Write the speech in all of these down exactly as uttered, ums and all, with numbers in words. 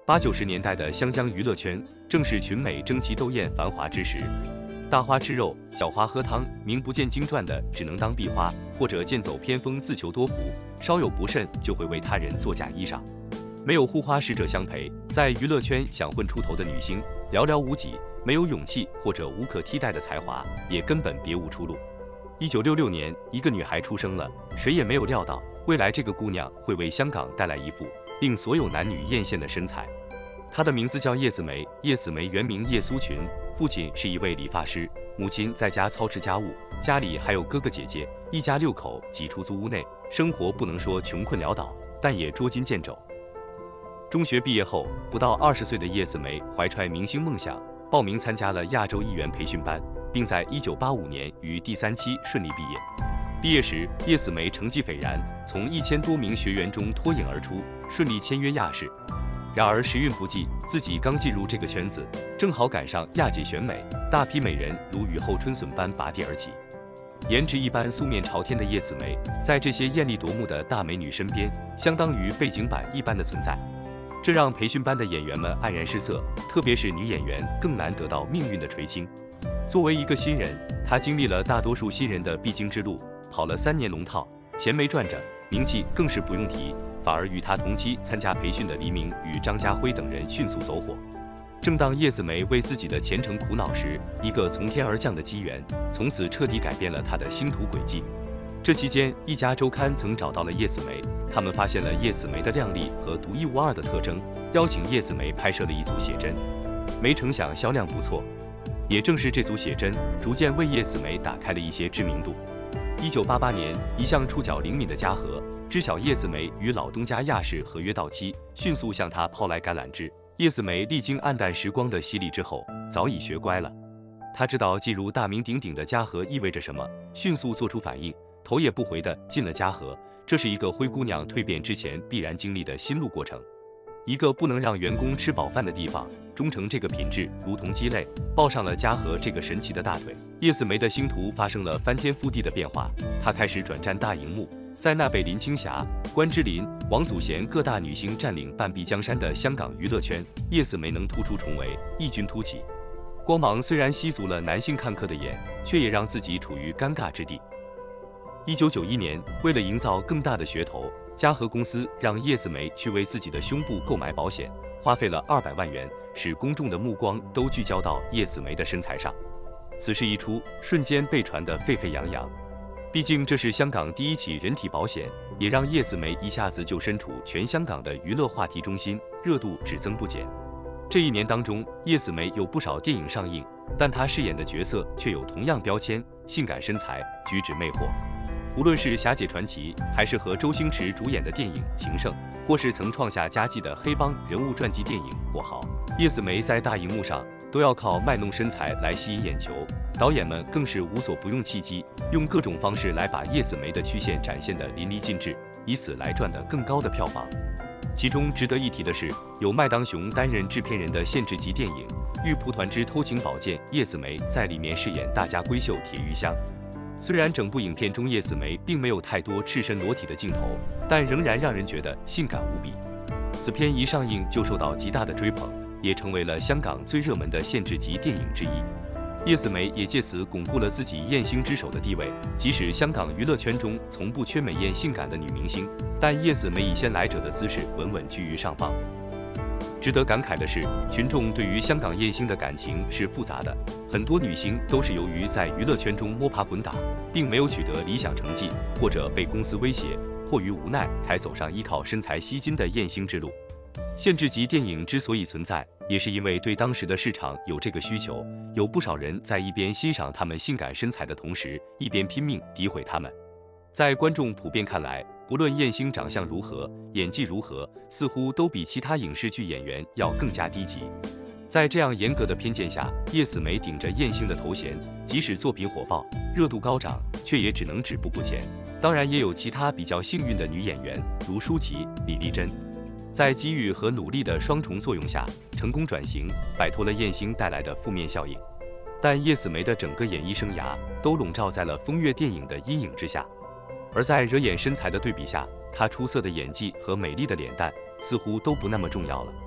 八九十年代的湘江娱乐圈，正是群美争奇斗艳繁华之时。大花吃肉，小花喝汤，名不见经传的只能当壁花，或者剑走偏锋自求多福，稍有不慎就会为他人作假衣裳。没有护花使者相陪，在娱乐圈想混出头的女星寥寥无几，没有勇气或者无可替代的才华，也根本别无出路。一九六六年，一个女孩出生了，谁也没有料到，未来这个姑娘会为香港带来一副令所有男女艳羡的身材。她的名字叫叶子楣，叶子楣原名叶苏群，父亲是一位理发师，母亲在家操持家务，家里还有哥哥姐姐，一家六口挤出租屋内，生活不能说穷困潦倒，但也捉襟见肘。中学毕业后，不到二十岁的叶子楣怀揣明星梦想，报名参加了亚洲艺员培训班，并在一九八五年于第三期顺利毕业。毕业时，叶子楣成绩斐然，从一千多名学员中脱颖而出，顺利签约亚视。然而时运不济，自己刚进入这个圈子，正好赶上亚姐选美，大批美人如雨后春笋般拔地而起。颜值一般、素面朝天的叶子楣，在这些艳丽夺目的大美女身边，相当于背景板一般的存在。这让培训班的演员们黯然失色，特别是女演员更难得到命运的垂青。作为一个新人，她经历了大多数新人的必经之路，跑了三年龙套，钱没赚着，名气更是不用提，反而与她同期参加培训的黎明与张家辉等人迅速走火。正当叶子楣为自己的前程苦恼时，一个从天而降的机缘，从此彻底改变了她的星途轨迹。这期间，一家周刊曾找到了叶子楣，他们发现了叶子楣的靓丽和独一无二的特征，邀请叶子楣拍摄了一组写真。没成想销量不错，也正是这组写真，逐渐为叶子楣打开了一些知名度。一九八八年，一向触角灵敏的嘉禾知晓叶子楣与老东家亚视合约到期，迅速向他抛来橄榄枝。叶子楣历经暗淡时光的洗礼之后，早已学乖了。他知道进入大名鼎鼎的嘉禾意味着什么，迅速做出反应，头也不回地进了嘉禾。这是一个灰姑娘蜕变之前必然经历的心路过程。一个不能让员工吃饱饭的地方，忠诚这个品质如同鸡肋，抱上了嘉禾这个神奇的大腿。叶子楣的星途发生了翻天覆地的变化，她开始转战大荧幕。在那被林青霞、关之琳、王祖贤各大女星占领半壁江山的香港娱乐圈，叶子楣能突出重围，异军突起。光芒虽然吸足了男性看客的眼，却也让自己处于尴尬之地。一九九一年，为了营造更大的噱头，嘉禾公司让叶子楣去为自己的胸部购买保险，花费了二百万元，使公众的目光都聚焦到叶子楣的身材上。此事一出，瞬间被传得沸沸扬扬。毕竟这是香港第一起人体保险，也让叶子楣一下子就身处全香港的娱乐话题中心，热度只增不减。这一年当中，叶子楣有不少电影上映，但她饰演的角色却有同样标签：性感身材，举止魅惑。无论是《霞姐传奇》，还是和周星驰主演的电影《情圣》，或是曾创下佳绩的黑帮人物传记电影《跛豪》，叶子楣在大荧幕上都要靠卖弄身材来吸引眼球。导演们更是无所不用其极，用各种方式来把叶子楣的曲线展现得淋漓尽致，以此来赚得更高的票房。其中值得一提的是，由麦当雄担任制片人的限制级电影《玉蒲团之偷情宝剑》，叶子楣在里面饰演大家闺秀铁玉香。虽然整部影片中叶子楣并没有太多赤身裸体的镜头，但仍然让人觉得性感无比。此片一上映就受到极大的追捧，也成为了香港最热门的限制级电影之一。叶子楣也借此巩固了自己艳星之首的地位。即使香港娱乐圈中从不缺美艳性感的女明星，但叶子楣以先来者的姿势稳稳居于上方。值得感慨的是，群众对于香港艳星的感情是复杂的，很多女星都是由于在娱乐圈中摸爬滚打，并没有取得理想成绩，或者被公司威胁，迫于无奈才走上依靠身材吸金的艳星之路。限制级电影之所以存在，也是因为对当时的市场有这个需求，有不少人在一边欣赏他们性感身材的同时，一边拼命诋毁他们。在观众普遍看来，不论艳星长相如何，演技如何，似乎都比其他影视剧演员要更加低级。在这样严格的偏见下，叶子楣顶着艳星的头衔，即使作品火爆，热度高涨，却也只能止步不前。当然也有其他比较幸运的女演员，如舒淇、李丽珍。在机遇和努力的双重作用下，成功转型，摆脱了艳星带来的负面效应。但叶子楣的整个演艺生涯都笼罩在了风月电影的阴影之下，而在惹眼身材的对比下，她出色的演技和美丽的脸蛋似乎都不那么重要了。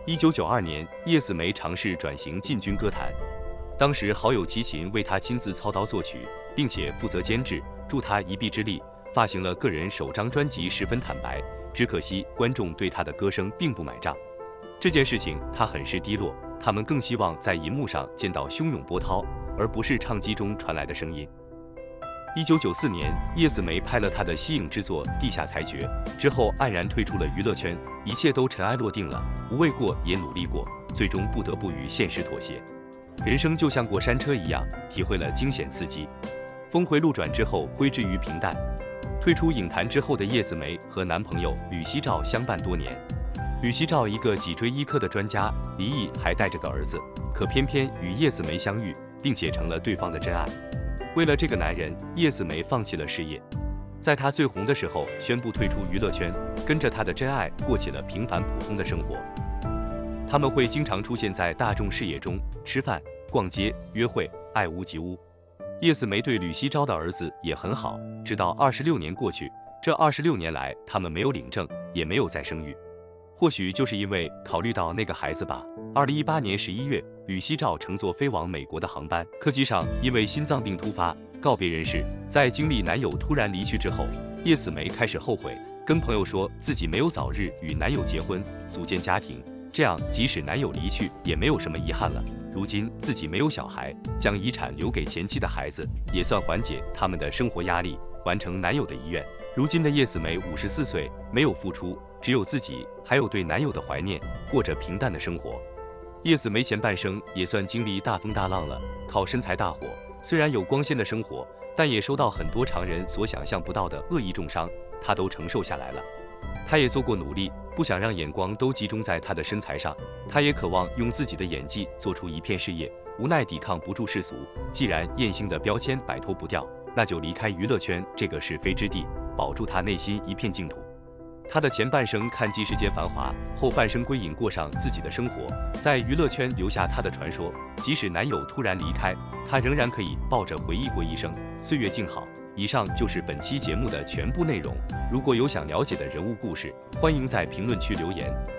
一九九二年，叶子楣尝试转型进军歌坛，当时好友齐秦为他亲自操刀作曲，并且负责监制，助他一臂之力，发行了个人首张专辑《十分坦白》。只可惜观众对他的歌声并不买账，这件事情他很是低落，他们更希望在银幕上见到汹涌波涛，而不是唱机中传来的声音。一九九四年，叶子楣拍了他的息影之作《地下裁决》之后，黯然退出了娱乐圈，一切都尘埃落定了。无畏过，也努力过，最终不得不与现实妥协。人生就像过山车一样，体会了惊险刺激，峰回路转之后归之于平淡。退出影坛之后的叶子楣和男朋友吕锡照相伴多年。吕锡照一个脊椎医科的专家，离异还带着个儿子，可偏偏与叶子楣相遇，并且成了对方的真爱。为了这个男人，叶子楣放弃了事业，在他最红的时候宣布退出娱乐圈，跟着他的真爱过起了平凡普通的生活。他们会经常出现在大众视野中，吃饭、逛街、约会，爱屋及乌。叶子楣对吕锡照的儿子也很好，直到二十六年过去，这二十六年来他们没有领证，也没有再生育。或许就是因为考虑到那个孩子吧。二零一八年十一月，吕锡照乘坐飞往美国的航班，客机上因为心脏病突发告别人世。在经历男友突然离去之后，叶子楣开始后悔，跟朋友说自己没有早日与男友结婚，组建家庭，这样即使男友离去也没有什么遗憾了。如今自己没有小孩，将遗产留给前妻的孩子，也算缓解他们的生活压力，完成男友的遗愿。如今的叶子楣五十四岁，没有付出，只有自己，还有对男友的怀念，过着平淡的生活。叶子楣前半生也算经历大风大浪了，靠身材大火，虽然有光鲜的生活，但也受到很多常人所想象不到的恶意重伤，她都承受下来了。她也做过努力，不想让眼光都集中在她的身材上，她也渴望用自己的演技做出一片事业，无奈抵抗不住世俗，既然艳星的标签摆脱不掉，那就离开娱乐圈这个是非之地，保住她内心一片净土。她的前半生看尽世间繁华，后半生归隐过上自己的生活，在娱乐圈留下她的传说。即使男友突然离开，她仍然可以抱着回忆过一生，岁月静好。以上就是本期节目的全部内容，如果有想了解的人物故事，欢迎在评论区留言。